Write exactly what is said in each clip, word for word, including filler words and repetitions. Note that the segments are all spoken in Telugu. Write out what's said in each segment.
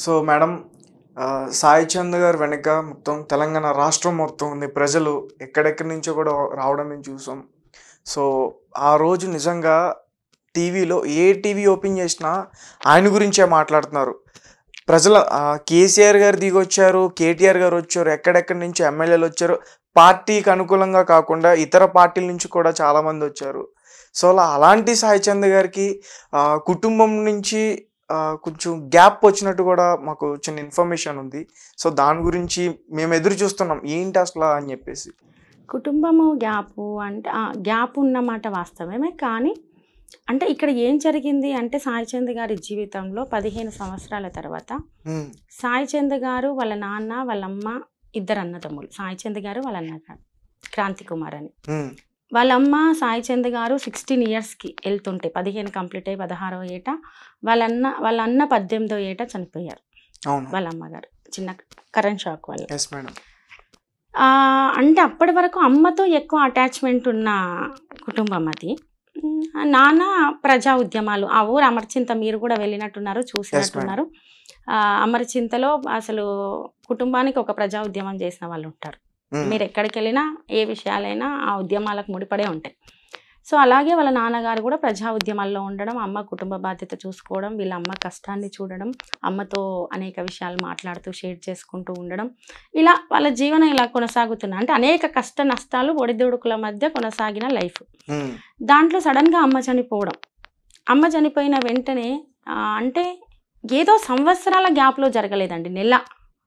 సో మేడం ఆహ్, సాయి చంద్ గారు వెనక మొత్తం తెలంగాణ రాష్ట్రం మొత్తం ఉంది. ప్రజలు ఎక్కడెక్కడి నుంచో కూడా రావడం మేము చూసాం. సో ఆ రోజు నిజంగా టీవీలో ఏ టీవీ ఓపెన్ చేసినా ఆయన గురించే మాట్లాడుతున్నారు. ప్రజల ఆహ్, కేసీఆర్ గారు దిగొచ్చారు, కేటీఆర్ గారు వచ్చారు, ఎక్కడెక్కడి నుంచో ఎమ్మెల్యేలు వచ్చారు. పార్టీకి అనుకూలంగా కాకుండా ఇతర పార్టీల నుంచి కూడా చాలామంది వచ్చారు. సో అలా అలాంటి సాయి చంద్ గారికి ఆహ్, కుటుంబం నుంచి ఆహ్, కొంచెం గ్యాప్ వచ్చినట్టు కూడా మాకు చిన్న ఇన్ఫర్మేషన్ ఉంది. సో దాని గురించి మేము ఎదురు చూస్తున్నాం. ఏంటి అసలా అని చెప్పేసి. కుటుంబము గ్యాపు అంటే ఆ! గ్యాప్ ఉన్నమాట వాస్తవమే. కానీ అంటే ఇక్కడ ఏం జరిగింది అంటే సాయి చంద్ గారి జీవితంలో పదిహేను సంవత్సరాల తర్వాత హ్మ్. సాయి చంద్ గారు వాళ్ళ నాన్న, వాళ్ళమ్మ ఇద్దరు అన్నదమ్ములు. సాయి చంద్ గారు వాళ్ళ అన్నగారు క్రాంతి కుమార్ అని. హ్మ్. వాళ్ళమ్మ సాయి చంద్ గారు పదిహేను ఇయర్స్‌కి ఎళ్తుంటే పదిహేను కంప్లీట్ అయ్యి పదహారవ ఏట వాళ్ళన్న వాళ్ళ అన్న పద్దెనిమిదో ఏట చనిపోయారు. అవును. వాళ్ళ అమ్మగారు చిన్న కరెంట్ షాక్ వల్ల. Yes madam. ఆహ్, అంటే అప్పటి వరకు అమ్మతో ఎక్కువ అటాచ్‌మెంట్ ఉన్న కుటుంబం అది. హ్మ్. నాన్న ప్రజా ఉద్యమాలు ఆ ఊరు అమరచింత మీరు కూడా వెళ్ళినట్టున్నారు, యెస్ మేడం. చూసినట్టున్నారు. ఆహ్, అమరచింతలో అసలు కుటుంబానికి ఒక ప్రజా ఉద్యమం చేసిన వాళ్ళు ఉంటారు. హ్మ్. మీరు ఎక్కడికెళ్ళినా ఏ విషయాలైనా ఆ ఉద్యమాలకు ముడిపడే ఉంటాయి. సో అలాగే వాళ్ళ నాన్నగారు కూడా ప్రజా ఉద్యమాల్లో ఉండడం, అమ్మ కుటుంబ బాధ్యత చూసుకోవడం, వీళ్ళ అమ్మ కష్టాన్ని చూడడం, అమ్మతో అనేక విషయాలు మాట్లాడుతూ షేర్ చేసుకుంటూ ఉండడం. ఇలా వాళ్ళ జీవనం ఇలా కొనసాగుతున్న అంటే అనేక కష్ట నష్టాలు ఒడిదుడుకుల మధ్య కొనసాగిన లైఫ్. హ్మ్. దాంట్లో సడన్‌గా అమ్మ చనిపోవడం. అమ్మ చనిపోయిన వెంటనే ఆహ్, అంటే ఏదో సంవత్సరాల గ్యాప్‌లో జరగలేదండి. నెల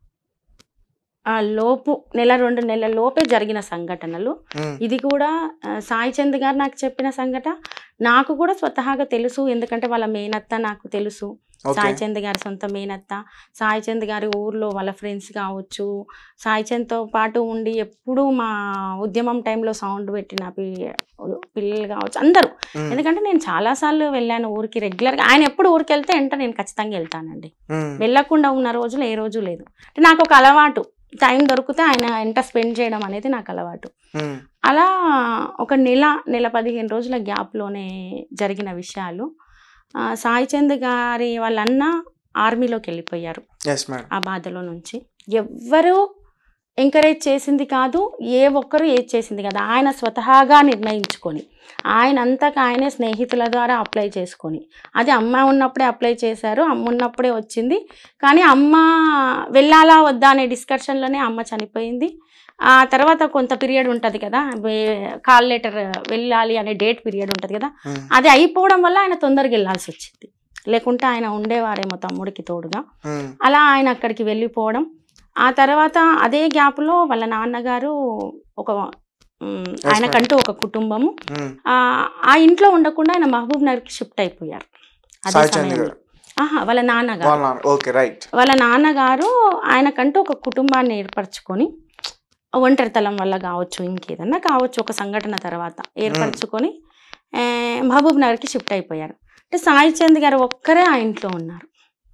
ఆ లోపు నెల రెండు నెలల లోపే జరిగిన సంఘటనలు. హ్మ్. ఇది కూడా ఆహ్, సాయి చంద్ గారు నాకు చెప్పిన సంఘట. నాకు కూడా స్వతహాగా తెలుసు. ఎందుకంటే వాళ్ళ మేనత్త నాకు తెలుసు. ఓకే. సాయి చంద్ గారి సొంత మేనత్త. సాయి చంద్ గారి ఊర్లో వాళ్ళ ఫ్రెండ్స్ కావచ్చు, సాయి చంద్‌తో పాటు ఉండి ఎప్పుడూ మా ఉద్యమం టైంలో సౌండ్ పెట్టిన పి పిల్లలు కావచ్చు అందరూ. హ్మ్. ఎందుకంటే నేను చాలా సార్లు వెళ్ళాను ఊరికి రెగ్యులర్‌గా. ఆయన ఎప్పుడు ఊరికెళ్తే ఎంట నేను ఖచ్చితంగా వెళ్తానండి. హ్మ్. వెళ్ళకుండా ఉన్న రోజులు ఏ రోజు లేదు. అంటే నాకొక అలవాటు. టైం దొరికితే ఆయన ఎంట స్పెండ్ చేయడం అనేది నాకు అలవాటు. హ్మ్. అలా ఒక నెల, నెల పదిహేను రోజుల గ్యాప్‌లోనే జరిగిన విషయాలు. ఆహ్, సాయి చంద్ గారి వాళ్ళ అన్న ఆర్మీలోకెళ్ళిపోయారు. Yes madam. ఆ బాధలో నుంచి. ఎవ్వరు ఎంకరేజ్ చేసింది కాదు. ఏ ఒక్కరు ఏది చేసింది కాదు. ఆయన స్వతహాగా నిర్ణయించుకొని, ఆయనంతకు ఆయనే స్నేహితుల ద్వారా అప్లై చేసుకొని, అది అమ్మ ఉన్నప్పుడే అప్లై చేశారు. అమ్మ ఉన్నప్పుడే వచ్చింది. కానీ అమ్మ వెళ్ళాలా వద్దా అనే డిస్కషన్‌లోనే అమ్మ చనిపోయింది. ఆ తర్వాత కొంత పీరియడ్ ఉంటది కదా! వే కాల్ లెటర్ వెళ్ళాలి అనే డేట్ పీరియడ్ ఉంటది కదా! హ్మ్. అది అయిపోవడం వల్ల ఆయన తొందరగా ఎళ్ళాల్సొచ్చింది. లేకుంటే ఆయన ఉండేవారేమో తమ్ముడికి తోడుగా. హ్మ్. అలా ఆయన అక్కడికి వెళ్ళిపోవడం. ఆ తర్వాత అదే గ్యాప్‌లో వాళ్ళ నాన్నగారు ఒక హ్మ్. Yes madam. ఆయనకంటూ ఒక కుటుంబము. హ్మ్. ఆహ్, ఆ ఇంట్లో ఉండకుండా ఆయన మహబూబ్ నగర్‌కి షిఫ్ట్ అయిపోయారు. అదే సాయి చంద్ సమయంలో. గారు. అహా! వాళ్ళ వాళ్ళ నాన్నగారు. నాన్న. ఓకే. రైట్. వాళ్ళ నాన్నగారు ఆయనకంటూ ఒక కుటుంబాన్ని ఏర్పరచుకొని, ఒంటరితనం వల్ల కావచ్చు, ఇంకేదన్నా కావచ్చు ఒక సంఘటన తర్వాత హ్మ్. ఏర్పరచుకొని ఆహ్, మహబూబ్ నగర్‌కి షిఫ్ట్ అయిపోయారు. అంటే సాయి చంద్ గారు ఒక్కరే ఆ ఇంట్లో ఉన్నారు.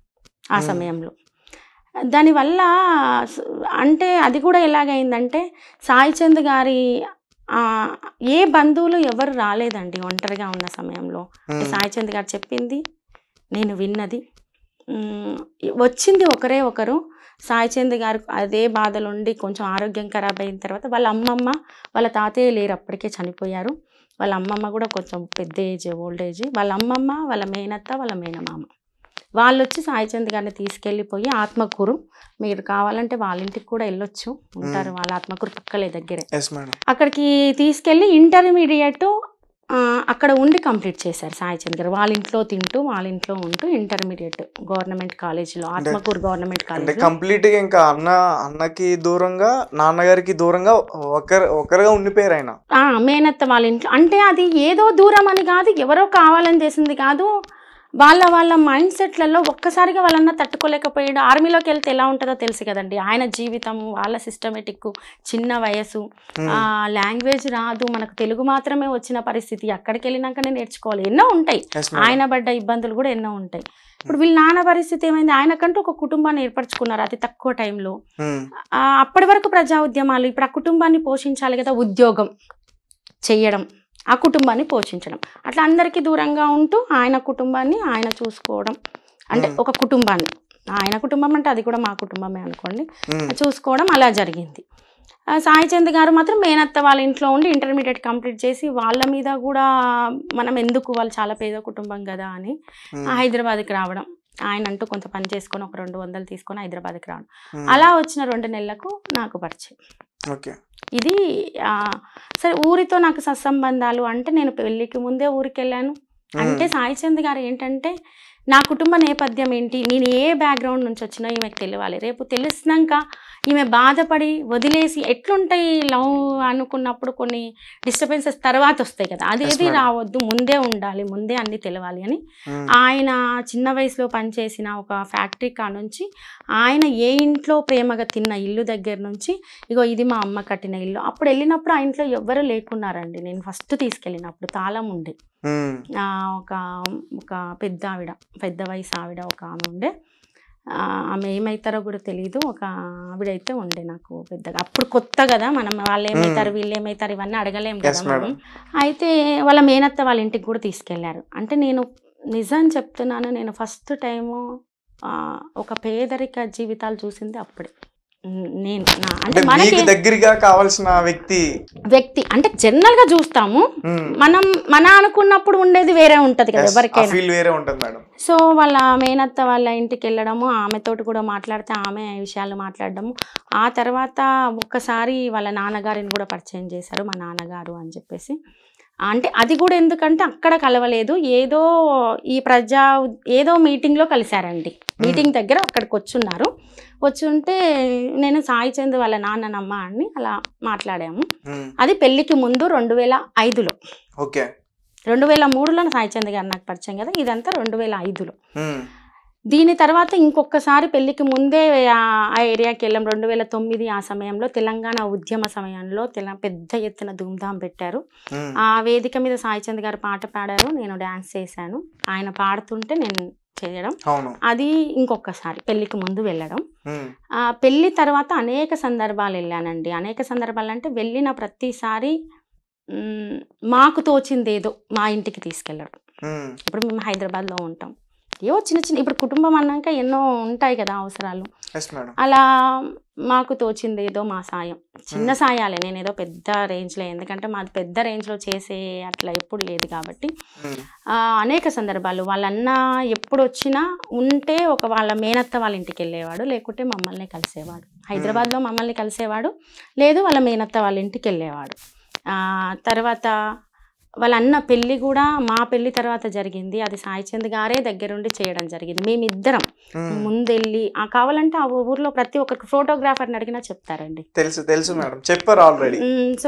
ఆ హ్మ్. సమయంలో. దానివల్ల స్ అంటే అది కూడా ఎలాగయిందంటే సాయి చంద్ గారి ఆహ్, ఏ బంధువులు ఎవరు రాలేదండి ఒంటరిగా ఉన్న సమయంలో. అంటే హ్మ్. సాయి చంద్ గారు చెప్పింది, నేను విన్నది. హ్మ్. వచ్చింది ఒకరే ఒకరు. సాయి చంద్ గారు అదే బాధలుండి కొంచెం ఆరోగ్యం ఖరాబ్ అయిన తర్వాత వాళ్ళ అమ్మమ్మ, వాళ్ళ తాతయ్య లేరు అప్పటికే చనిపోయారు. వాళ్ళ అమ్మమ్మ కూడా కొంచెం పెద్ద ఏజ్, ఓల్డ్ ఏజ్. వాళ్ళ అమ్మమ్మ, వాళ్ళ మేనత్త, వాళ్ళ మేనమామ. వాళ్ళొచ్చి సాయి చంద్ గారిని తీసుకెళ్ళిపోయి ఆత్మకూరు, మీరు కావాలంటే వాళ్ళ ఇంటికి కూడా ఎళ్ళొచ్చు. ఉంటారు. హ్మ్. వాళ్ళ ఆత్మకూరు పక్కలే దగ్గరే. Yes madam. అక్కడికి తీసుకెళ్ళి ఇంటర్మీడియేట్ ఆహ్, అక్కడ ఉండి కంప్లీట్ చేశారు సాయి చంద్ గారు. వాళ్ళ ఇంట్లో తింటూ, వాళ్ళ ఇంట్లో ఉంటూ ఇంటర్మీడియేట్ గవర్నమెంట్ కాలేజ్‌లో, అంటే ఆత్మకూరు గవర్నమెంట్ అంటే కాలేజ్‌లో. కంప్లీట్‌గా ఇంకా అన్న అన్నకి దూరంగా, నాన్నగారికి దూరంగా ఒకరు ఒకరుగా ఉండిపోయారాయన. ఆ! మేనత్త వాళ్ళ ఇంట్లో. అంటే అది ఏదో దూరం అని కాదు, ఎవరో కావాలని చేసింది కాదు. వాళ్ళ వాళ్ళ మైండ్ సెట్‌లలో ఒక్కసారిగా వాళ్ళన్న తట్టుకోలేకపోయాడు. ఆర్మీలోకెళ్తే ఎలా ఉంటదో తెలుసు కదండీ. ఆయన జీవితం, వాళ్ళ సిస్టమేటిక్కు, చిన్న వయసు, హ్మ్. ఆహ్, లాంగ్వేజ్ రాదు. మనకు తెలుగు మాత్రమే వచ్చిన పరిస్థితి. అక్కడికెళ్ళినాకనే నేర్చుకోవాలి. ఎన్నో ఉంటాయి. Yes madam. ఆయన పడ్డ ఇబ్బందులు కూడా ఎన్నో ఉంటాయి. ఇప్పుడు వీళ్ళ నాన్న పరిస్థితి ఏమైంది? ఆయనకంటూ ఒక కుటుంబాన్ని ఏర్పరచుకున్నారు అతి తక్కువ టైంలో. హ్మ్. ఆహ్, అప్పటి వరకు ప్రజా ఉద్యమాలు. ఇప్పుడు ఆ కుటుంబాన్ని పోషించాలి కదా! ఉద్యోగం చెయ్యడం, ఆ కుటుంబాన్ని పోషించడం. అట్లా అందరికీ దూరంగా ఉంటూ ఆయన కుటుంబాన్ని ఆయన చూసుకోవడం. అంటే హ్మ్. ఒక కుటుంబాన్ని. ఆయన కుటుంబం అంటే అది కూడా మా కుటుంబమే అనుకోండి, ఉమ్, చూసుకోవడం అలా జరిగింది. ఆ, సాయి చంద్ గారు మాత్రం మేనత్త వాళ్ళ ఇంట్లో ఉండి ఇంటర్మీడియట్ కంప్లీట్ చేసి వాళ్ళ మీద కూడా మనం ఎందుకు, వాళ్ళు చాలా పేద కుటుంబం కదా అని ఉమ్, ఆ, హైదరాబాద్కి రావడం. ఆయన అంటూ కొంత పని చేసుకొని ఒక రెండు వందలు తీసుకొని హైదరాబాద్కి రావడం. ఉమ్, అలా వచ్చిన రెండు నెలలకు నాకు పరిచయం. ఓకే. ఇది ఆ, సరే ఊరితో నాకు సత్సంబంధాలు అంటే నేను పెళ్ళికి ముందే ఊరికి వెళ్ళాను. అంటే సాయి చంద్ గారు ఏంటంటే నా కుటుంబ నేపథ్యం ఏంటి, నేను ఏ బ్యాక్గ్రౌండ్ నుంచి వచ్చినా ఈమెకు తెలియాలి. రేపు తెలిసినాక ఈమె బాధపడి వదిలేసి ఎట్లుంటాయి లవ్ అనుకున్నప్పుడు కొన్ని డిస్టర్బెన్సెస్ తర్వాత వస్తాయి కదా, అదేది madam. రావద్దు, ముందే ఉండాలి, ముందే అన్నీ తెలవాలి అని ఉమ్, ఆయన చిన్న వయసులో పనిచేసిన ఒక ఫ్యాక్టరీ కా నుంచి ఆయన ఏ ఇంట్లో ప్రేమగా తిన్న ఇల్లు దగ్గర నుంచి, ఇగో ఇది మా అమ్మ కట్టిన ఇల్లు. అప్పుడు వెళ్ళినప్పుడు ఆ ఇంట్లో ఎవ్వరూ లేకున్నారండి. నేను ఫస్ట్ తీసుకెళ్ళినప్పుడు తాళం ఉండే. ఉమ్, ఆ, ఒక ఒక పెద్ద ఆవిడ, పెద్ద వయసు ఆవిడ ఒక ఆమె ఉండే. ఆ, ఆమె ఏమవుతారో కూడా తెలియదు. ఒక ఆవిడైతే ఉండే నాకు పెద్దగా, అప్పుడు కొత్త కదా, మనం వాళ్ళు ఏమవుతారు వీళ్ళు ఏమవుతారు ఇవన్నీ అడగలేం Yes, కదా మనం. madam. అయితే వాళ్ళ మేనత్త వాళ్ళ ఇంటికి కూడా తీసుకెళ్లారు. అంటే నేను నిజం చెప్తున్నాను, నేను ఫస్ట్ టైము ఒక పేదరిక జీవితాలు చూసింది అప్పుడే. ఉమ్, నేను నా అంటే అంటే మనకి మీకు దగ్గరగా కావాల్సిన వ్యక్తి. వ్యక్తి అంటే జనరల్ గా చూస్తాము, ఉమ్, మనం మన అనుకున్నప్పుడు ఉండేది వేరే ఉంటది కదా yes, ఆ ఎవరికైనా. ఫీల్ వేరే ఉంటుంది మేడం. సో వాళ్ళ మేనత్త వాళ్ళ ఇంటికి వెళ్ళడము, ఆమెతోటి కూడా మాట్లాడితే ఆమె విషయాలు మాట్లాడడము. ఆ తర్వాత ఒక్కసారి వాళ్ళ నాన్నగారిని కూడా పరిచయం చేశారు, మా నాన్నగారు అని చెప్పేసి. అంటే అది కూడా ఎందుకంటే అక్కడ కలవలేదు, ఏదో ఈ ప్రజా ఏదో మీటింగ్లో కలిశారండి. మీటింగ్ దగ్గర అక్కడికి వచ్చున్నారు. వచ్చి ఉంటే నేను సాయి చంద్ వాళ్ళ నాన్ననమ్మ అని అలా మాట్లాడాము. ఉమ్, అది పెళ్ళికి ముందు రెండు వేల ఐదులో ఓకే. రెండు వేల మూడులో సాయి చంద్ గారు నాకు పరిచయం కదా, ఇదంతా రెండు వేల ఐదులో. ఉమ్, దీని తర్వాత ఇంకొకసారి పెళ్ళికి ముందే ఆ ఆ ఏరియాకి వెళ్ళాం రెండు వేల తొమ్మిది. ఆ సమయంలో తెలంగాణ ఉద్యమ సమయంలో తెల పెద్ద ఎత్తున ధూమ్ధాం పెట్టారు. ఉమ్, ఆ వేదిక మీద సాయి చంద్ గారు పాట పాడారు, నేను డ్యాన్స్ చేశాను. ఆయన పాడుతుంటే నేను చేయడం, అవును. అది ఇంకొకసారి పెళ్ళికి ముందు వెళ్ళడం. ఉమ్, ఆ పెళ్ళి తర్వాత అనేక సందర్భాలు వెళ్ళానండి. అనేక సందర్భాలు అంటే వెళ్ళిన ప్రతిసారి మ్, మాకు తోచిందేదో మా ఇంటికి తీసుకెళ్ళడం. ఉమ్, ఇప్పుడు మేము హైదరాబాద్లో ఉంటాం, ఏవో చిన్న చిన్న, ఇప్పుడు కుటుంబం అన్నాక ఎన్నో ఉంటాయి కదా అవసరాలు. Yes madam. అలా మాకు తోచింది ఏదో మా సాయం, చిన్న సాయాలే, నేను ఏదో పెద్ద రేంజ్లో, ఎందుకంటే మాది పెద్ద రేంజ్లో చేసే అట్లా ఎప్పుడు లేదు కాబట్టి. ఉమ్, ఆ, అనేక సందర్భాలు వాళ్ళన్న ఎప్పుడు వచ్చినా ఉంటే ఒక వాళ్ళ మేనత్త వాళ్ళ ఇంటికి వెళ్ళేవాడు, లేకుంటే మమ్మల్ని కలిసేవాడు. హైదరాబాద్లో మమ్మల్ని కలిసేవాడు, లేదు వాళ్ళ మేనత్త వాళ్ళ ఇంటికి వెళ్ళేవాడు. ఆ, తర్వాత వాళ్ళ అన్న పెళ్ళి కూడా మా పెళ్ళి తర్వాత జరిగింది. అది సాయి చంద్ గారే దగ్గరుండి చేయడం జరిగింది. మేమిద్దరం ఉమ్, ముందెళ్ళి ఆ కావాలంటే ఆ ఊర్లో ప్రతి ఒక్కరికి ఫోటోగ్రాఫర్ని అడిగినా చెప్తారండి. తెలుసు తెలుసు మేడం, చెప్పారు ఆల్రెడీ. మ్, సో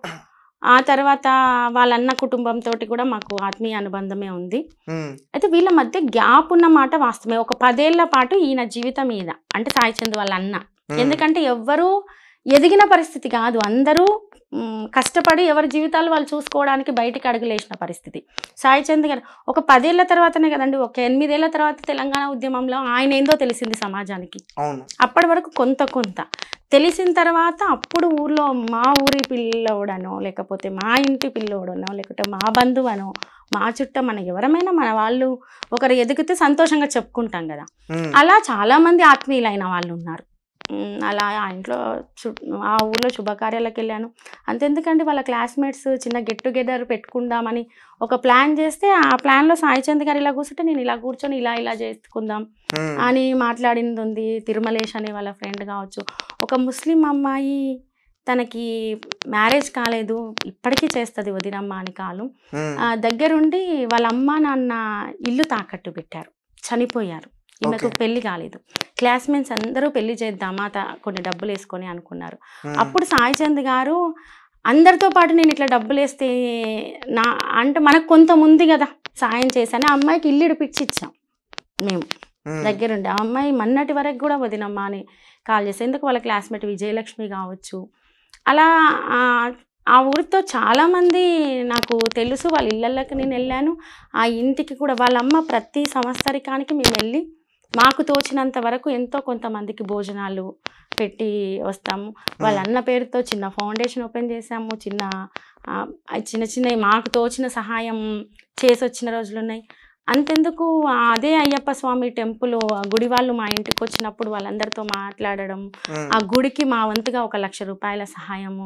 ఆ తర్వాత వాళ్ళ అన్న కుటుంబంతో కూడా మాకు ఆత్మీయ అనుబంధమే ఉంది. ఉమ్, అయితే వీళ్ళ మధ్య గ్యాప్ ఉన్న మాట వాస్తవమే. ఒక పదేళ్ల పాటు ఈయన జీవితం మీద అంటే సాయి చంద్ వాళ్ళ అన్న, ఎందుకంటే ఎవ్వరూ ఎదిగిన పరిస్థితి కాదు, అందరూ మ్, కష్టపడి ఎవరి జీవితాలు వాళ్ళు చూసుకోవడానికి బయటికి అడుగులేసిన పరిస్థితి. సాయి చంద్ గారు ఒక పదేళ్ల తర్వాతనే కదండి, ఒక ఎనిమిదేళ్ల తర్వాత తెలంగాణ ఉద్యమంలో ఆయన ఏందో తెలిసింది సమాజానికి. అవును. అప్పటి వరకు కొంత కొంత తెలిసిన తర్వాత అప్పుడు ఊర్లో మా ఊరి పిల్లోడనో, లేకపోతే మా ఇంటి పిల్లోడనో, లేకపోతే మా బంధువనో, మా చుట్టమనో ఎవరమైనా మన వాళ్ళు ఒకరు ఎదిగితే సంతోషంగా చెప్పుకుంటాం కదా, ఉమ్, అలా చాలామంది ఆత్మీయులైన వాళ్ళు ఉన్నారు. మ్, అలా ఆ ఇంట్లో చు ఆ ఊర్లో శుభకార్యాలకు వెళ్ళాను. అంతెందుకంటే వాళ్ళ క్లాస్మేట్స్ చిన్న గెట్ టుగెదర్ పెట్టుకుందామని ఒక ప్లాన్ చేస్తే, ఆ ప్లాన్లో సాయి చంద్ గారు ఇలా కూర్చుంటే నేను ఇలా కూర్చొని ఇలా ఇలా చేసుకుందాం ఉమ్, అని మాట్లాడింది ఉంది. తిరుమలేష్ అనే వాళ్ళ ఫ్రెండ్ కావచ్చు, ఒక ముస్లిం అమ్మాయి తనకి మ్యారేజ్ కాలేదు, ఇప్పటికీ చేస్తుంది వదినమ్మ అని కాలు ఉమ్, ఆ, దగ్గరుండి వాళ్ళ అమ్మ నాన్న ఇల్లు తాకట్టు పెట్టారు, చనిపోయారు. ఈమెకు Okay. పెళ్లి కాలేదు. క్లాస్మేట్స్ అందరూ పెళ్లి చేద్దామా త కొన్ని డబ్బులు వేసుకొని అనుకున్నారు. ఉమ్, అప్పుడు సాయి చంద్ గారు అందరితో పాటు నేను ఇట్లా డబ్బులు వేస్తే నా అంటే మనకు కొంత ఉంది కదా సాయం చేశాను, ఆ అమ్మాయికి ఇల్లు ఇడిపించి ఇచ్చాం మేము ఉమ్, దగ్గరుండి. ఆ అమ్మాయి మొన్నటి వరకు కూడా వదినమ్మా అని కాల్ చేసి, ఎందుకు వాళ్ళ క్లాస్మేట్ విజయలక్ష్మి కావచ్చు, అలా ఆ, ఆ ఊరితో చాలామంది నాకు తెలుసు. వాళ్ళ ఇళ్ళకి నేను వెళ్ళాను, ఆ ఇంటికి కూడా వాళ్ళ అమ్మ ప్రతి సంవత్సరికానికి మేము వెళ్ళి మాకు తోచినంత వరకు ఎంతో కొంతమందికి భోజనాలు పెట్టి వస్తాము. వాళ్ళ అన్న పేరుతో చిన్న ఫౌండేషన్ ఓపెన్ చేసాము, చిన్న ఆ, చిన్న చిన్న మాకు తోచిన సహాయం చేసి వచ్చిన రోజులు ఉన్నాయి. అంతెందుకు అదే అయ్యప్ప స్వామి టెంపుల్ గుడి వాళ్ళు మా ఇంటికి వచ్చినప్పుడు వాళ్ళందరితో మాట్లాడడం, ఆ గుడికి మా వంతుగా ఒక లక్ష రూపాయల సహాయము,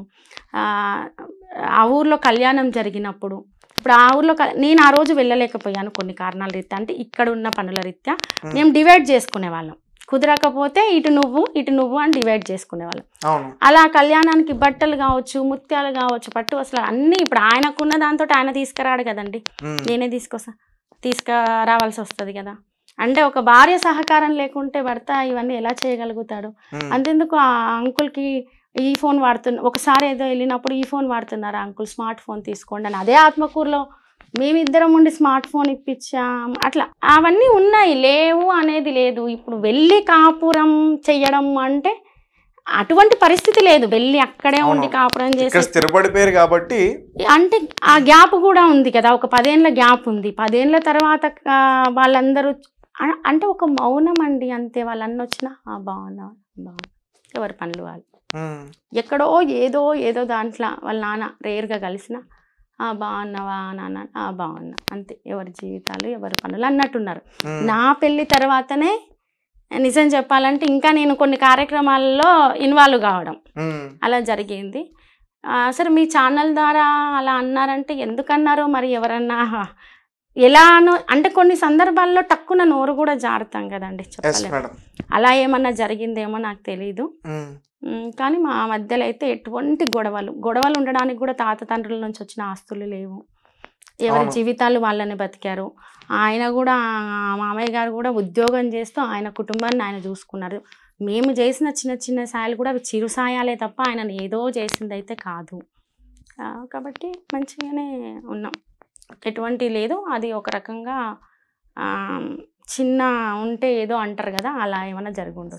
ఆ ఊర్లో కళ్యాణం జరిగినప్పుడు ఇప్పుడు ఆ ఊర్లో నేను ఆ రోజు వెళ్ళలేకపోయాను కొన్ని కారణాల రీత్యా, అంటే ఇక్కడ ఉన్న పనుల రీత్యా మేము డివైడ్ చేసుకునే వాళ్ళం, కుదరకపోతే ఇటు నువ్వు ఇటు నువ్వు అని డివైడ్ చేసుకునేవాళ్ళం. అలా కళ్యాణానికి బట్టలు కావచ్చు, ముత్యాలు కావచ్చు, పట్టు అసలు అన్నీ ఇప్పుడు ఆయనకున్న దాంతో ఆయన తీసుకురాడు కదండి, నేనే తీసుకొస్తా తీసుకురావాల్సి వస్తుంది కదా. అంటే ఒక భార్య సహకారం లేకుంటే భర్త ఇవన్నీ ఎలా చేయగలుగుతాడు? అంతెందుకు ఆ అంకుల్కి ఈ ఫోన్ వాడుతున్న ఒకసారి ఏదో వెళ్ళినప్పుడు ఈ ఫోన్ వాడుతున్నారు అంకుల్, స్మార్ట్ ఫోన్ తీసుకోండి అని, అదే ఆత్మకూరులో మేమిద్దరం ఉండి స్మార్ట్ ఫోన్ ఇప్పించాం. అట్లా అవన్నీ ఉన్నాయి, లేవు అనేది లేదు. ఇప్పుడు వెళ్ళి కాపురం చెయ్యడం అంటే అటువంటి పరిస్థితి లేదు, వెళ్ళి అక్కడే ఉండి కాపురం చేసి స్థిరపడిపోయారు కాబట్టి, అంటే ఆ గ్యాప్ కూడా ఉంది కదా, ఒక పదేళ్ళ గ్యాప్ ఉంది. పదేళ్ళ తర్వాత వాళ్ళందరూ అంటే ఒక మౌనం అండి అంతే. వాళ్ళన్న వచ్చినా బాగున్నా బాగున్నా ఎవరి పనులు వాళ్ళు, ఎక్కడో ఏదో ఏదో దాంట్లో వాళ్ళ నాన్న రేర్గా కలిసిన బాగున్నావా నాన్న, బాగున్నా అంతే. ఎవరి జీవితాలు ఎవరి పనులు అన్నట్టున్నారు. నా పెళ్ళి తర్వాతనే నిజం చెప్పాలంటే ఇంకా నేను కొన్ని కార్యక్రమాల్లో ఇన్వాల్వ్ కావడం అలా జరిగింది. సరే మీ ఛానల్ ద్వారా అలా అన్నారంటే ఎందుకన్నారో మరి, ఎవరన్నా ఎలానో అంటే కొన్ని సందర్భాల్లో టక్కున నోరు కూడా జారుతాం కదండి, చెప్పలేము. అలా ఏమన్నా జరిగిందేమో నాకు తెలీదు. కానీ మా మధ్యలో అయితే ఎటువంటి గొడవలు గొడవలు ఉండడానికి కూడా తాత తండ్రుల నుంచి వచ్చిన ఆస్తులు లేవు. ఎవరి జీవితాలు వాళ్ళని బతికారు. ఆయన కూడా మామయ్య గారు కూడా ఉద్యోగం చేస్తూ ఆయన కుటుంబాన్ని ఆయన చూసుకున్నారు. మేము చేసిన చిన్న చిన్న సాయాలు కూడా అవి చిరు సాయాలే తప్ప ఆయన ఏదో చేసింది అయితే కాదు. కాబట్టి మంచిగానే ఉన్నాం, ఎటువంటి లేదు. అది ఒక రకంగా చిన్న ఉంటే ఏదో అంటారు కదా, అలా ఏమైనా జరిగి ఉండొచ్చు.